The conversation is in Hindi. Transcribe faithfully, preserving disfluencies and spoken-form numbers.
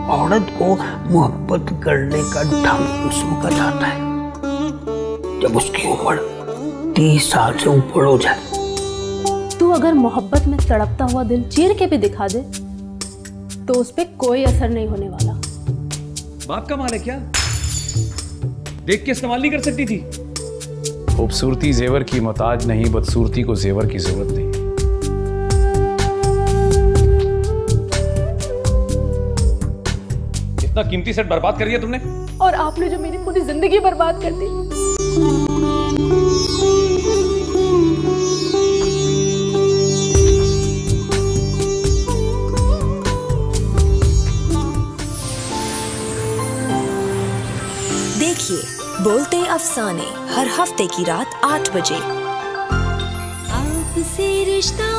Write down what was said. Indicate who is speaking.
Speaker 1: औरत को मोहब्बत करने का ढंग उसमें का जाता है जब उसकी उम्र तीस साल से ऊपर हो जाए।
Speaker 2: तू अगर मोहब्बत में तड़पता हुआ दिल चीर के भी दिखा दे तो उस पे कोई असर नहीं होने वाला।
Speaker 3: बाप का माल है क्या? देख के इस्तेमाल नहीं कर सकती थी?
Speaker 4: खूबसूरती जेवर की मोहताज नहीं, बदसूरती को जेवर की जरूरत नहीं।
Speaker 3: इतना कीमती सेट बर्बाद कर दिया तुमने।
Speaker 2: और आपने जो मेरी पूरी जिंदगी बर्बाद कर दी।
Speaker 5: देखिए बोलते अफसाने हर हफ्ते की रात आठ बजे। आपसे रिश्ता